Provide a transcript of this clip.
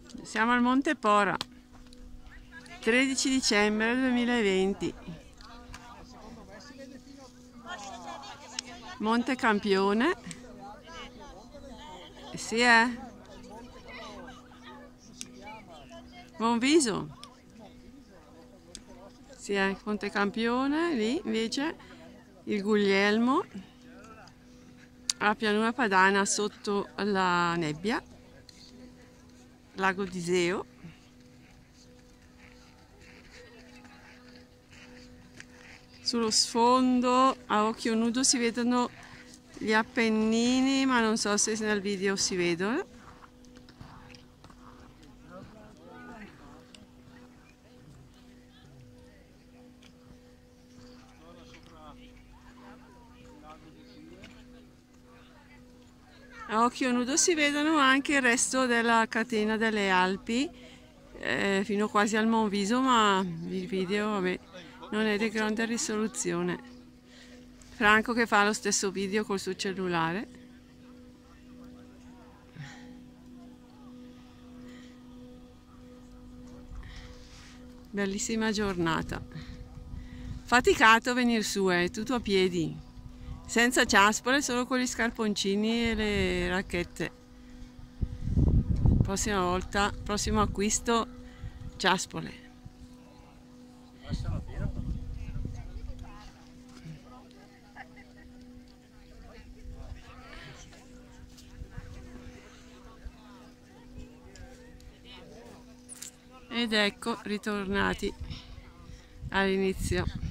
Siamo al Monte Pora, 13 dicembre 2020. Monte Campione. Sì, buon viso. Sì, Monte Campione, lì invece il Guglielmo, la pianura padana sotto la nebbia, lago di Seo. Sullo sfondo a occhio nudo si vedono gli Appennini, ma non so se nel video si vedono. A occhio nudo si vedono anche il resto della catena delle Alpi, fino quasi al Monviso, ma il video, vabbè, non è di grande risoluzione. Franco che fa lo stesso video col suo cellulare. Bellissima giornata. Faticato venire su, tutto a piedi, senza ciaspole, solo con gli scarponcini e le racchette. Prossima volta, prossimo acquisto, ciaspole. Ed ecco, ritornati all'inizio.